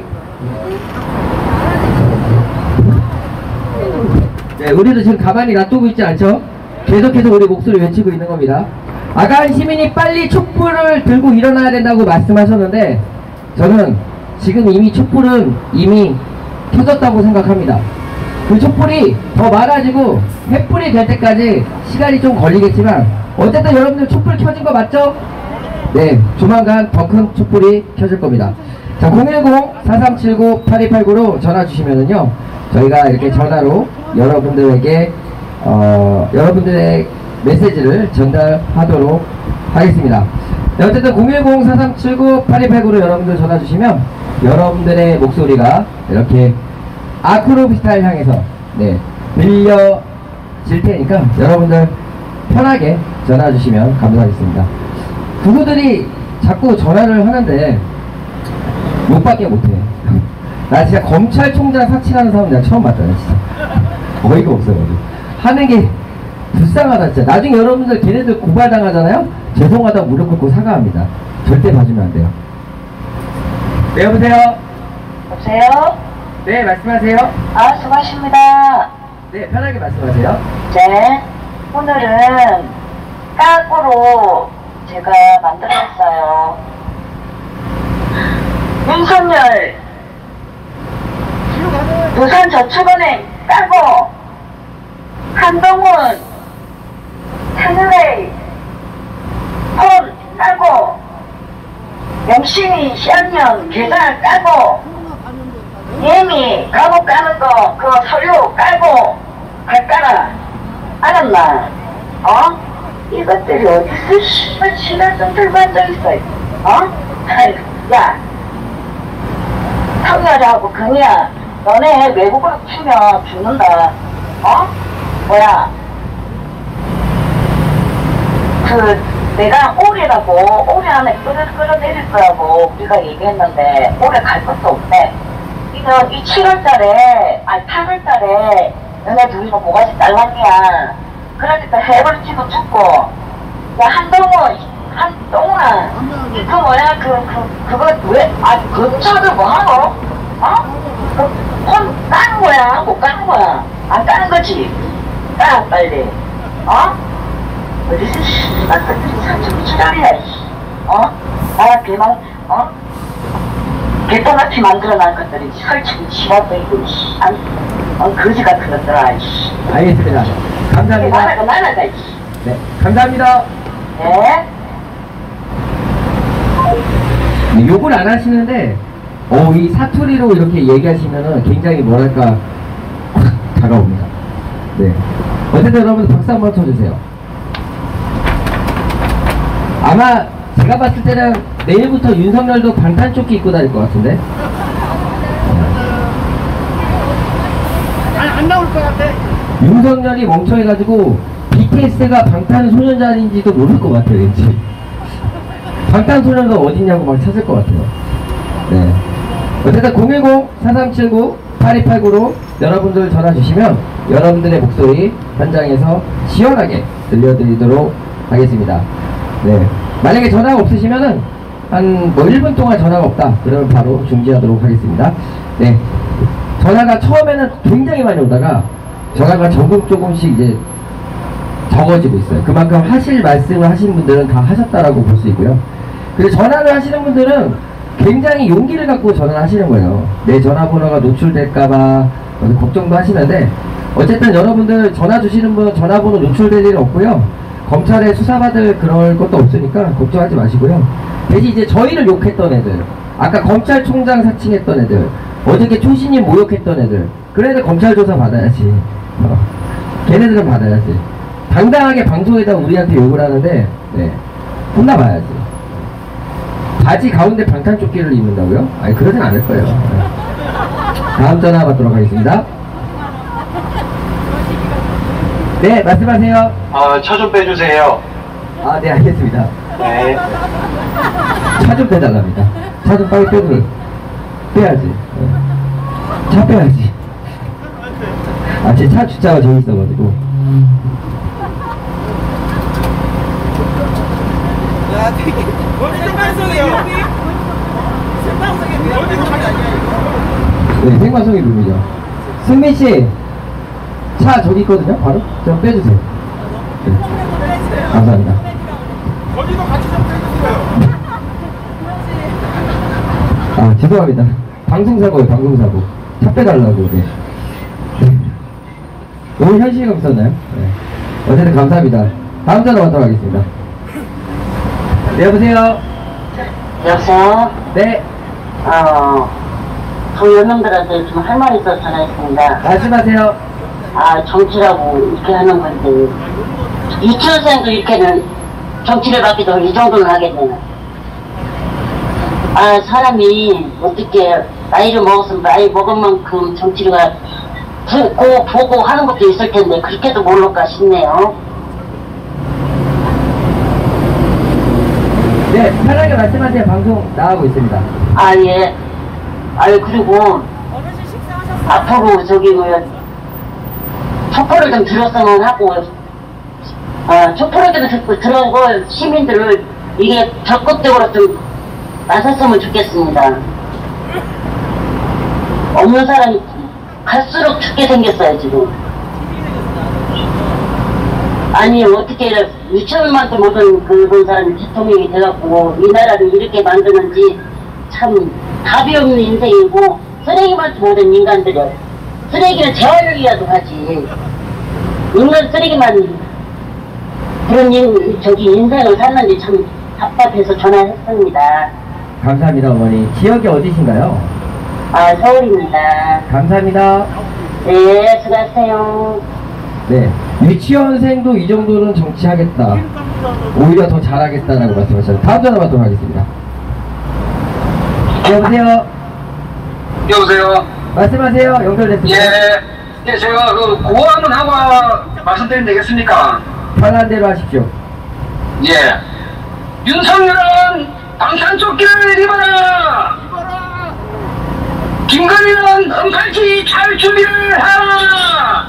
네, 우리도 지금 가만히 놔두고 있지 않죠? 계속해서 우리 목소리 외치고 있는 겁니다. 아까 한 시민이 빨리 촛불을 들고 일어나야 된다고 말씀하셨는데 저는 지금 이미 촛불은 이미 켜졌다고 생각합니다. 그 촛불이 더 많아지고 횃불이 될 때까지 시간이 좀 걸리겠지만 어쨌든 여러분들 촛불 켜진 거 맞죠? 네, 조만간 더 큰 촛불이 켜질 겁니다. 자, 공일공 사삼칠구 팔이팔구로 전화 주시면은요 저희가 이렇게 전화로 여러분들에게 어, 여러분들의 메시지를 전달하도록 하겠습니다. 네, 어쨌든 공일공 사삼칠구 팔이팔구로 여러분들 전화 주시면 여러분들의 목소리가 이렇게 아크로비스타를 향해서 네, 들려질 테니까 여러분들 편하게 전화 주시면 감사하겠습니다. 그분들이 자꾸 전화를 하는데 못 받게 못해. 나 진짜 검찰총장 사칭하는 사람 내가 처음 봤잖아 진짜. 어이가 없어가지고 하는 게 불쌍하다 진짜. 나중에 여러분들 걔네들 고발당하잖아요. 죄송하다고 무릎 꿇고 사과합니다. 절대 봐주면 안 돼요. 네, 여보세요? 여보세요? 네, 말씀하세요. 아, 수고하십니다. 네, 편하게 말씀하세요. 네, 오늘은 까꾸로 제가 만들었어요. 윤석열 부산저축은행 까고 한동훈 하늘의 폰 까고 영신이 시한년 계좌 까고 예미 감옥 가는 거 그거 서류 깔고 갈 까라. 알았나? 어? 이것들이 어디서 씨발 신화좀 들고 앉아있어. 어? 아이, 야 성열하고 금이야 너네 외국으로 튀면 죽는다. 어? 뭐야 그 내가 올해라고 올해 안에 끌어 끌어내릴 거라고 우리가 얘기했는데 올해 갈 것도 없대. 이건 이 칠월달에 아니 팔월달에 너네 둘이서 뭐가지 딸랑이야. 그러니까 해버리지도 죽고. 야 한동훈 한동훈아 그 뭐야 그 그 그거 왜 아니 그 차를 뭐 하노? 어? 그폰 까는 거야 못 까는 거야? 안 까는 거지? 까 빨리. 어? 어디서 씨나 그들이 삼천 지랄이야. 어? 나라 개망 어? 개똥같이 만들어놓은 것들이 설치기 싫어도 이거 안 어, 거지 같은 것들아. 알겠습니다. 감사합니다. 나라가 나라다. 네, 감사합니다. 네. 네, 욕을 안 하시는데 어, 이 사투리로 이렇게 얘기하시면은 굉장히 뭐랄까 다가옵니다. 네. 어쨌든 여러분 박수 한번 쳐주세요. 아마 제가 봤을 때는 내일부터 윤석열도 방탄조끼 입고 다닐 것 같은데. 아니 안 나올 것 같아. 윤석열이 멍청해가지고 비티에스가 방탄소년단인지도 모를 것 같아요, 왠지. 방탄소년단 어디냐고 막 찾을 것 같아요. 네. 어쨌든 공일공 사삼칠구 팔이팔구로 여러분들 전화 주시면 여러분들의 목소리 현장에서 시원하게 들려드리도록 하겠습니다. 네. 만약에 전화가 없으시면은 한 뭐 일 분 동안 전화가 없다 그러면 바로 중지하도록 하겠습니다. 네. 전화가 처음에는 굉장히 많이 오다가 전화가 조금 조금씩 이제 적어지고 있어요. 그만큼 하실 말씀을 하시는 분들은 다 하셨다라고 볼 수 있고요. 그리고 전화를 하시는 분들은 굉장히 용기를 갖고 전화를 하시는 거예요. 내 전화번호가 노출될까봐 걱정도 하시는데, 어쨌든 여러분들 전화 주시는 분 전화번호 노출될 일은 없고요. 검찰에 수사받을 그럴 것도 없으니까 걱정하지 마시고요. 대신 이제 저희를 욕했던 애들, 아까 검찰총장 사칭했던 애들, 어저께 초신님 모욕했던 애들, 그런 애들 검찰 조사 받아야지. 어. 걔네들은 받아야지. 당당하게 방송에다 우리한테 욕을 하는데, 네, 혼나봐야지. 바지 가운데 방탄조끼를 입는다고요? 아니 그러진 않을 거예요. 네. 다음 전화 받도록 하겠습니다. 네, 말씀하세요. 아, 차 좀 빼주세요. 아, 네, 알겠습니다. 네. 차 좀 빼달랍니다. 차 좀 빨리 빼고 빼야지. 네. 차 빼야지. 아, 제 차 주차가 저기 있어가지고. 야 되게 생방송이에요. 생방송이 어디 가게 아니야 이거. 네, 생방송이 룸이죠. 승민 씨, 차 저기 있거든요. 바로 좀 빼주세요. 네. 감사합니다. 어디도 같이 좀 빼주세요. 아, 죄송합니다. 방송사고예요, 방송사고. 차 빼달라고. 네. 네. 너무 현실감 있었나요? 네. 어쨌든 감사합니다. 다음 전화 받도록 하겠습니다. 네, 여보세요? 여보세요? 네, 어, 저 연놈들한테 좀 할 말이 있어서 전화했습니다. 말씀하세요. 아, 정치라고 이렇게 하는 건데, 유치원생도 이렇게는 정치를 받기도 이 정도는 하겠네요. 아, 사람이 어떻게 나이를 먹었으면 나이 먹은 만큼 정치가 보고 보고 하는 것도 있을 텐데 그렇게도 모를까 싶네요. 네, 편하게 말씀하세요. 방송 나가고 있습니다. 아, 예. 아유, 그리고 앞으로 저기 뭐야 촛불을 좀 들었으면 하고, 아, 촛불을 좀 듣고 들어오고 시민들을 이게 적극적으로 좀 나섰으면 좋겠습니다. 없는 사람이 갈수록 죽게 생겼어요, 지금. 아니, 어떻게 유치원만도 못한 그런 사람이 대통령이 돼갖고 이 나라를 이렇게 만드는지 참 답이 없는 인생이고, 쓰레기만도 못한 인간들이요. 쓰레기는 재활용이라도 하지. 인간 쓰레기만 그런 인, 저기 인생을 살는지 참 답답해서 전화했습니다. 감사합니다, 어머니. 지역이 어디신가요? 아, 서울입니다. 감사합니다. 네, 수고하세요. 네, 유치원생도 이 정도는 정치하겠다, 오히려 더 잘하겠다라고 말씀하셨어요. 다음 전화 받도록 하겠습니다. 여보세요? 여보세요? 말씀하세요. 연결됐습니다. 예, 예, 제가 그 고함은 하나 말씀드리면 되겠습니까? 편한 대로 하십시오. 예. 윤석열은 방탄조끼를 입어라! 김건희는 은팔찌 잘 준비를 하라!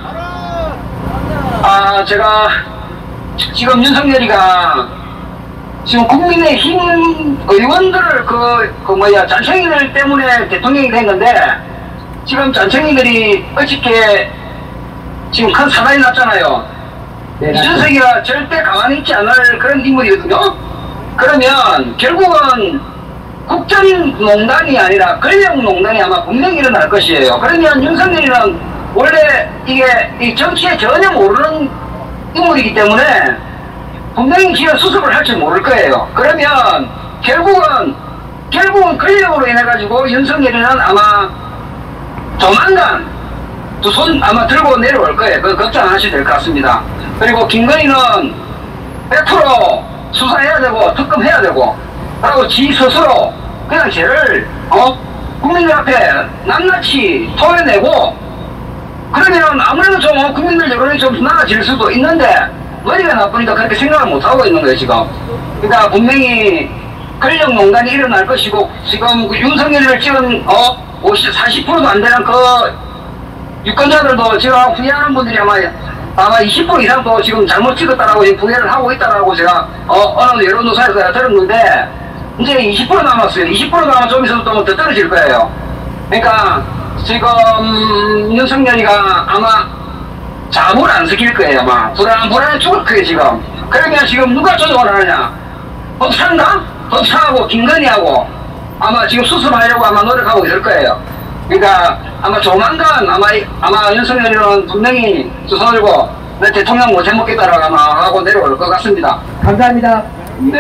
아, 제가 지금 윤석열이가 지금 국민의힘 의원들을 그, 그 뭐야, 잔챙이들 때문에 대통령이 된 건데, 지금 잔챙이들이 어저께 지금 큰 사단이 났잖아요. 네, 이준석이가 절대 가만히 있지 않을 그런 인물이거든요. 그러면 결국은 국정농단이 아니라 권력농단이 아마 분명히 일어날 것이에요. 그러면 윤석열이는 원래 이게 이 정치에 전혀 모르는 인물이기 때문에 분명히 지금 수습을 할 줄 모를 거예요. 그러면 결국은 결국은 권력으로 인해가지고 윤석열이는 아마 조만간 두 손 아마 들고 내려올 거예요. 그 걱정 안 하셔도 될 것 같습니다. 그리고 김건희는 백 퍼센트 수사해야 되고 특검해야 되고 그리고 지 스스로 그냥 죄를 어 국민들 앞에 낱낱이 토해내고 그러면 아무래도 좀 국민들 여론이 좀 나아질 수도 있는데 머리가 나쁘니까 그렇게 생각을 못하고 있는 거예요 지금. 그러니까 분명히 권력 농단이 일어날 것이고 지금 그 윤석열을 찍은 어 오십, 사십 퍼센트도 안 되는 그 유권자들도 지금 후회하는 분들이 아마 아마 이십 퍼센트 이상도 지금 잘못 찍었다라고 지금 후회를 하고 있다라고 제가 어 어느 여론조사에서 들었는데 이제 이십 퍼센트 남았어요. 이십 퍼센트 남아 좀 있어도 더 떨어질 거예요. 그러니까 지금 윤석열이가 아마 잠을 안 스킬 거예요. 아마 불안 불안해 죽을 거예요 지금. 그러면 지금 누가 조정을 하느냐? 법사인가? 법사하고 김건희하고 아마 지금 수습하려고 아마 노력하고 있을 거예요. 그러니까 아마 조만간 아마 아마 윤석열이는 분명히 주소 들고 내 대통령 못 해먹겠다라고 아마 하고 내려올 것 같습니다. 감사합니다. 네.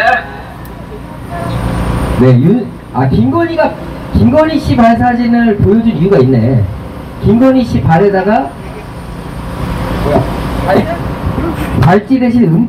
네, 윤, 아, 김건희가, 김건희 씨 발 사진을 보여준 이유가 있네. 김건희 씨 발에다가, 뭐야, 발, 발찌 대신 음,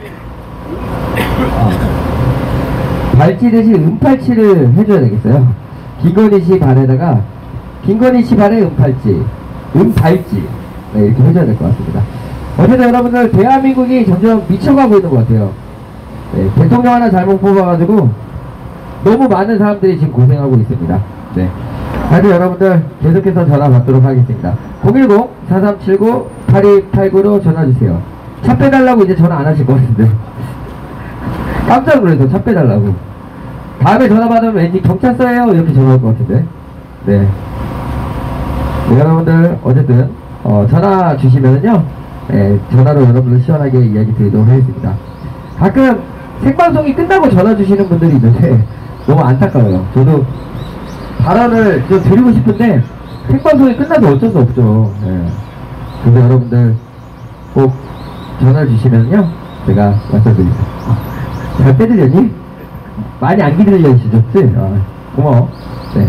아, 발찌 대신 은팔찌를 해줘야 되겠어요. 김건희 씨 발에다가, 김건희 씨 발에 은팔찌, 은발찌, 네, 이렇게 해줘야 될 것 같습니다. 어쨌든 여러분들, 대한민국이 점점 미쳐가고 있는 것 같아요. 네, 대통령 하나 잘못 뽑아가지고, 너무 많은 사람들이 지금 고생하고 있습니다. 네. 하여튼 여러분들 계속해서 전화 받도록 하겠습니다. 공일공 사삼칠구 팔이팔구로 전화주세요. 차 빼달라고 이제 전화 안 하실 것 같은데. 깜짝 놀라서 차 빼달라고. 다음에 전화 받으면 왠지 경찰서예요 이렇게 전화 올 것 같은데. 네. 네, 여러분들 어쨌든 어, 전화 주시면은요, 네, 전화로 여러분들 시원하게 이야기 드리도록 하겠습니다. 가끔 생방송이 끝나고 전화 주시는 분들이 있는데 너무 안타까워요. 저도 발언을 좀 드리고 싶은데 생방송이 끝나도 어쩔 수 없죠. 네. 그래서 여러분들 꼭 전화 주시면요 제가 말씀드리겠습니다. 잘 빼드렸니? 많이 안 기다려주시죠? 어, 고마워. 네.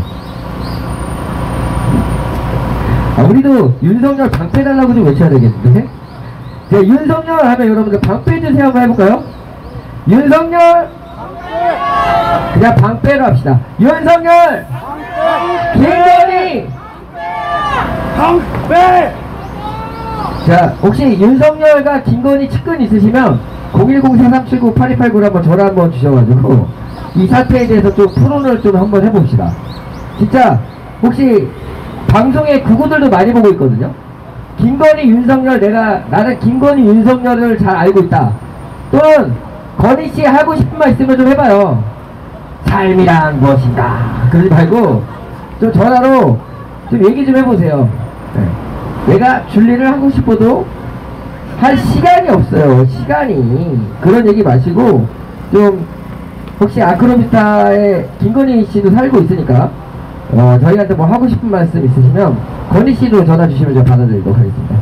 아, 우리도 윤석열 방 빼달라고 좀 외쳐야 되겠는데. 자, 윤석열 하면 여러분들 방 빼주세요 한번 해볼까요? 윤석열! 그냥 방 빼로 합시다. 윤석열! 김건희! 방 빼! 자, 혹시 윤석열과 김건희 측근 있으시면 공일공 사삼칠구 팔이팔구로 한번 전화 한번 주셔가지고 이 사태에 대해서 좀 토론을 좀 한번 해봅시다. 진짜 혹시 방송에 그분들도 많이 보고 있거든요. 김건희, 윤석열, 내가 나는 김건희, 윤석열을 잘 알고 있다. 또는 건희씨 하고 싶은 말 있으면 좀 해봐요. 삶이란 무엇인가. 그러지 말고 좀 전화로 좀 얘기 좀 해보세요. 네. 내가 줄리를 하고 싶어도 할 시간이 없어요. 시간이. 그런 얘기 마시고 좀 혹시 아크로비스타에 김건희 씨도 살고 있으니까 어, 저희한테 뭐 하고 싶은 말씀 있으시면 건희 씨도 전화 주시면 제가 받아드리도록 하겠습니다.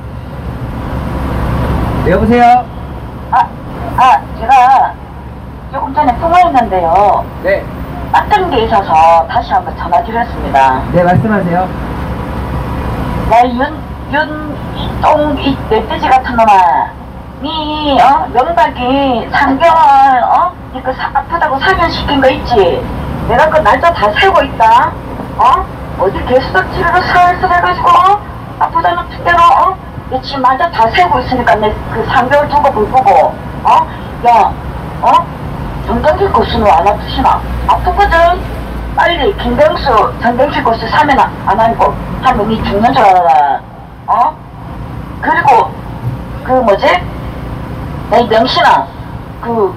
네, 여보세요? 아, 아, 제가 조금 전에 통화했는데요. 네. 딴 게 있어서 다시 한번 전화 드렸습니다. 네, 말씀하세요. 야, 윤, 윤, 똥, 이 멧돼지 같은 놈아. 니, 어, 명박이 삼 개월, 어? 니그 아프다고 사면시킨 거 있지? 내가 그 날짜 다 세고 있다. 어? 어디 개수덕 치료를 살살 해가지고, 어? 아프다는 핑계로, 어? 내 지금 날짜 다 세고 있으니까 내 그 삼 개월 두고 불 보고, 어? 야, 어? 정전기 코스는 안 아프시나? 아프거든? 빨리 김병수 정전기 코스 사면 안, 안 하고 하면 니 죽는 줄 알아라. 어? 그리고 그 뭐지? 내 명신아, 그,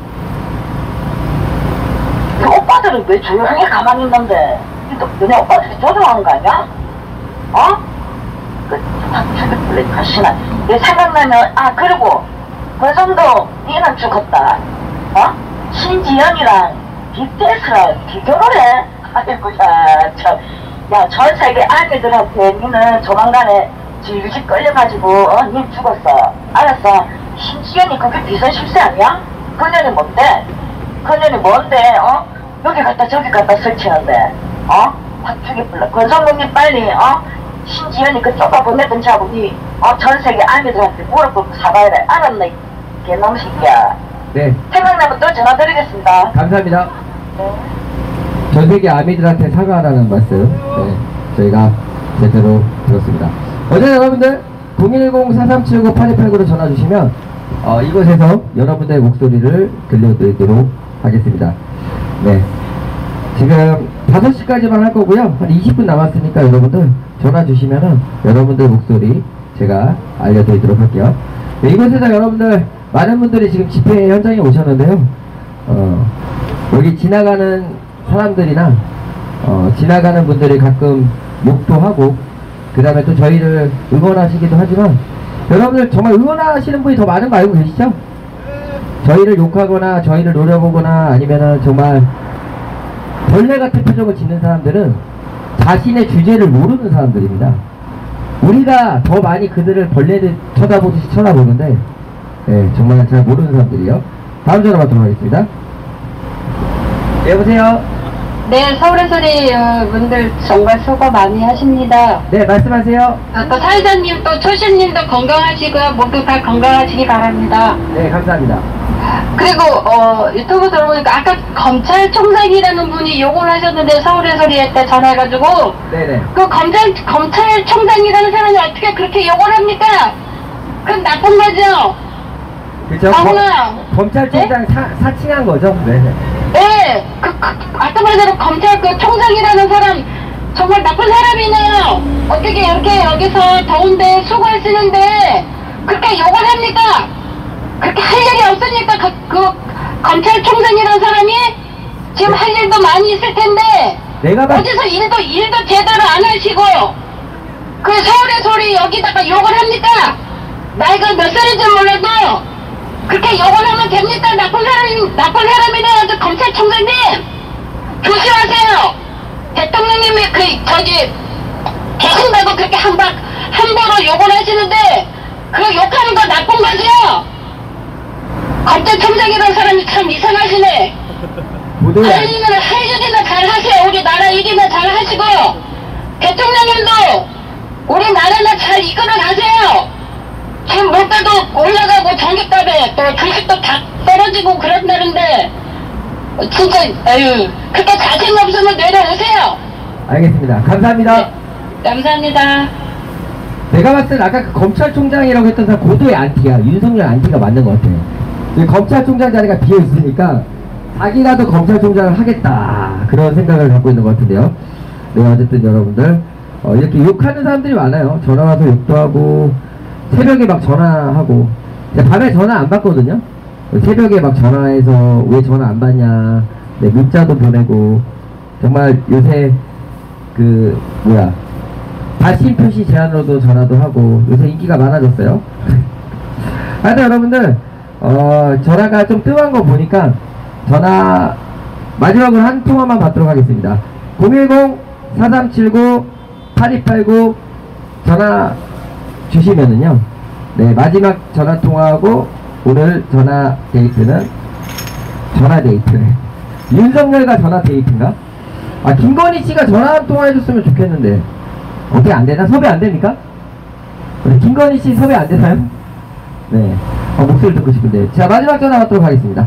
그 오빠들은 왜 조용하게 가만히 있는데? 너, 너네 오빠들이 조종하는 거 아니야? 어? 그, 죽을래, 가시나. 내 생각나면, 아, 그리고, 그 정도, 니는 죽었다. 어? 신지연이랑 빅데스랑 비교를 해? 아이고, 야, 참. 야, 전 세계 아기들한테 니는 조만간에 질질 끌려가지고, 어, 니 죽었어. 알았어. 신지연이 그게 비선 실세 아니야? 그년이 뭔데? 그년이 뭔데, 어? 여기 갔다 저기 갔다 설치하는데 어? 확 불러. 권성동님 빨리 어? 신지연이 그 쫓아보내던 자국이 어? 전 세계 아미들한테 무릎 꿇고 사과해야 돼. 알았나 이 개놈 새끼야. 네. 생각나면 또 전화 드리겠습니다. 감사합니다. 네. 전 세계 아미들한테 사과하라는 말씀, 네, 저희가 제대로 들었습니다. 어제 여러분들 공일공 사삼칠구 팔이팔구로 전화 주시면 어, 이곳에서 여러분들의 목소리를 들려드리도록 하겠습니다. 네, 지금 다섯 시까지만 할 거고요. 한 이십 분 남았으니까 여러분들 전화 주시면은 여러분들 목소리 제가 알려드리도록 할게요. 네, 이곳에서 여러분들 많은 분들이 지금 집회 현장에 오셨는데요. 어, 여기 지나가는 사람들이나 어, 지나가는 분들이 가끔 욕도 하고 그 다음에 또 저희를 응원하시기도 하지만 여러분들 정말 응원하시는 분이 더 많은 거 알고 계시죠? 저희를 욕하거나 저희를 노려보거나 아니면은 정말 벌레 같은 표정을 짓는 사람들은 자신의 주제를 모르는 사람들입니다. 우리가 더 많이 그들을 벌레를 쳐다보듯이 쳐다보는데 예, 정말 잘 모르는 사람들이요. 다음 전화 받도록 하겠습니다. 여보세요? 네, 서울의 소리 어, 분들 정말 수고 많이 하십니다. 네, 말씀하세요. 어, 또 사회자님, 또 초신님도 건강하시고요. 모두 다 건강하시기 바랍니다. 네, 감사합니다. 그리고 어, 유튜브 들어보니까 아까 검찰총장이라는 분이 욕을 하셨는데 서울의 소리에 때 전화해가지고 네네. 그 검찰, 검찰총장이라는 사람이 어떻게 그렇게 욕을 합니까? 그건 나쁜 거죠? 그쵸? 아무나. 검찰총장 네? 사, 사칭한 거죠? 네네. 네, 그, 그, 아까 말대로 검찰 그 총장이라는 사람 정말 나쁜 사람이네요. 어떻게 이렇게 여기서 더운데 수고하시는데 그렇게 욕을 합니까? 그렇게 할 일이 없으니까 그, 그 검찰총장이라는 사람이 지금 할 일도 많이 있을 텐데 내가 봤... 어디서 일도 일도 제대로 안 하시고 그 서울의 소리 여기다가 욕을 합니까? 나이가 몇 살인지 몰라도 그렇게 욕을 하면 됩니까? 나쁜 사람이, 나쁜 사람이네요. 저 검찰총장님! 조심하세요! 대통령님이 그, 저기, 계신다고 그렇게 한 방, 함부로 욕을 하시는데, 그 욕하는 거 나쁜 거죠? 검찰총장이라는 사람이 참 이상하시네. 할 일이나, 할 일이나 잘 하세요. 우리 나라 일이나 잘 하시고요. 대통령님도 우리나라나 잘 이끌어 가세요. 지금 물가도 올라가고 전기값에 또 주식도 다 떨어지고 그런다는데 진짜 에휴 그렇게 자신 없으면 내려오세요. 알겠습니다. 감사합니다. 네, 감사합니다. 내가 봤을 땐 아까 그 검찰총장이라고 했던 사람 고도의 안티야. 윤석열 안티가 맞는 것 같아요. 검찰총장 자리가 비어있으니까 자기라도 검찰총장을 하겠다 그런 생각을 갖고 있는 것 같은데요. 네, 어쨌든 여러분들 어, 이렇게 욕하는 사람들이 많아요. 전화와서 욕도 하고 새벽에 막 전화하고 밤에 전화 안 받거든요. 새벽에 막 전화해서 왜 전화 안 받냐 네, 문자도 보내고 정말 요새 그 뭐야 발신 표시 제한으로도 전화도 하고 요새 인기가 많아졌어요. 하여튼 여러분들 어 전화가 좀 뜸한 거 보니까 전화 마지막으로 한 통화만 받도록 하겠습니다. 공일공 사삼칠구 팔이팔구 전화 주시면은요, 네, 마지막 전화 통화하고 오늘 전화 데이트는 전화 데이트. 윤석열과 전화 데이트인가? 아, 김건희 씨가 전화 한 통화 해줬으면 좋겠는데 어떻게 안 되나? 섭외 안 됩니까? 네, 김건희 씨 섭외 안 되나요? 네, 어, 목소리 듣고 싶은데. 자, 마지막 전화 받도록 하겠습니다.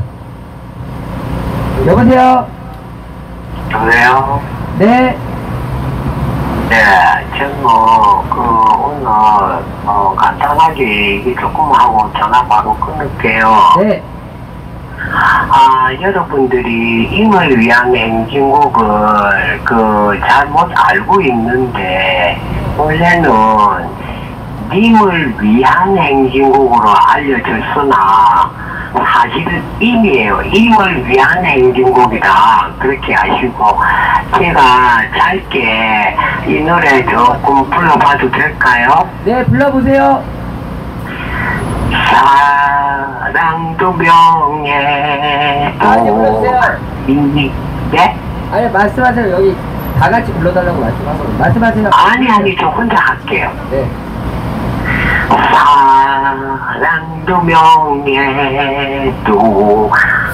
여보세요? 여보세요? 네. 네, 저는 뭐, 그, 오늘, 어, 간단하게 얘기 조금 하고 전화 바로 끊을게요. 네. 아, 여러분들이 임을 위한 행진곡을, 그, 잘못 알고 있는데, 원래는 님을 위한 행진곡으로 알려졌으나, 사실은 임이에요. 임을 위한 행진곡이다. 그렇게 아시고, 제가 짧게 이 노래 조금 불러봐도 될까요? 네, 불러보세요. 사랑도 병에 아니, 불러주세요. 이 네? 아니, 말씀하세요. 여기 다 같이 불러달라고 말씀하세요. 말씀하세요. 아니, 아니, 저 혼자 할게요. 네. 사랑 사랑도 명예도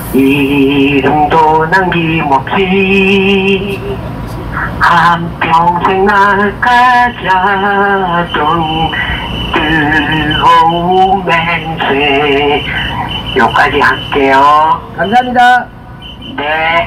이름도 남김없이 한평생 날까자던 뜨거운 맹세 여기까지 할게요. 감사합니다. 네.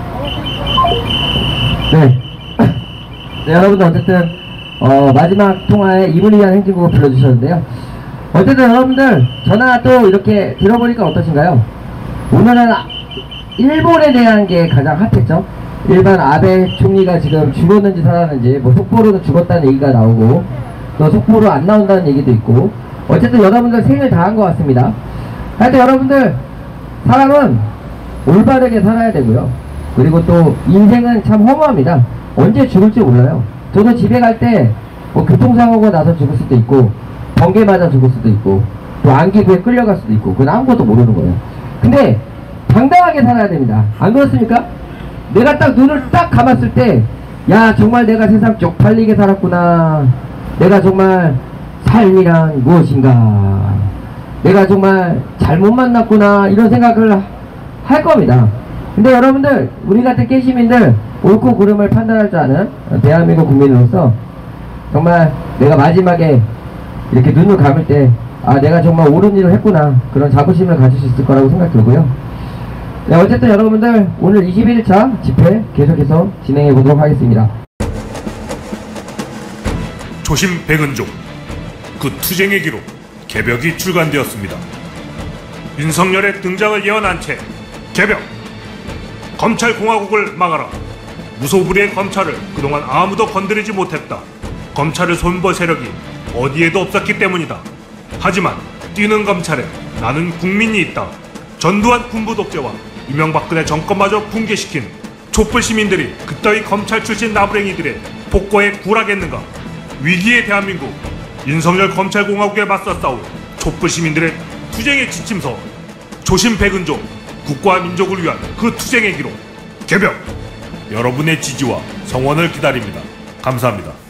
네. 네, 여러분들 어쨌든 어, 마지막 통화에 이분을 위한 행진곡을 불러주셨는데요. 어쨌든 여러분들 전화 또 이렇게 들어보니까 어떠신가요? 오늘은 일본에 대한 게 가장 핫했죠. 일반 아베 총리가 지금 죽었는지 살았는지 뭐 속보로는 죽었다는 얘기가 나오고 또 속보로 안 나온다는 얘기도 있고 어쨌든 여러분들 생을 다한 것 같습니다. 하여튼 여러분들 사람은 올바르게 살아야 되고요. 그리고 또 인생은 참 허무합니다. 언제 죽을지 몰라요. 저도 집에 갈 때 뭐 교통사고가 나서 죽을 수도 있고 번개 맞아 죽을 수도 있고 또 안기부에 끌려갈 수도 있고 그건 아무것도 모르는 거예요. 근데 당당하게 살아야 됩니다. 안 그렇습니까? 내가 딱 눈을 딱 감았을 때 야 정말 내가 세상 쪽팔리게 살았구나. 내가 정말 삶이란 무엇인가. 내가 정말 잘못 만났구나 이런 생각을 할 겁니다. 근데 여러분들 우리 같은 깨시민들 옳고 그름을 판단할 줄 아는 대한민국 국민으로서 정말 내가 마지막에 이렇게 눈을 감을 때 아 내가 정말 옳은 일을 했구나 그런 자부심을 가질 수 있을 거라고 생각 들고요. 네, 어쨌든 여러분들 오늘 이십일 차 집회 계속해서 진행해 보도록 하겠습니다. 조심 백은종 그 투쟁의 기록 개벽이 출간되었습니다. 윤석열의 등장을 예언한 채 개벽! 검찰공화국을 막아라! 무소불위의 검찰을 그동안 아무도 건드리지 못했다. 검찰을 손볼 세력이 어디에도 없었기 때문이다. 하지만 뛰는 검찰에 나는 국민이 있다. 전두환 군부 독재와 이명박근혜 정권마저 붕괴시킨 촛불 시민들이 그따위 검찰 출신 나부랭이들의 폭거에 굴하겠는가? 위기의 대한민국 윤석열 검찰공화국에 맞서 싸울 촛불 시민들의 투쟁의 지침서 조심 백은종 국가와 민족을 위한 그 투쟁의 기록 개벽! 여러분의 지지와 성원을 기다립니다. 감사합니다.